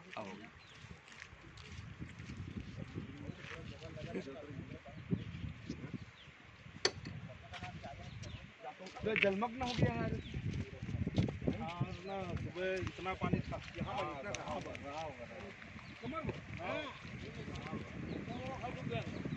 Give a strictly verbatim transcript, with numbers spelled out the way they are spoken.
जलमग्न हो गया यार। ना सुबह इतना पानी था यहाँ पर, इतना कहाँ भर रहा होगा।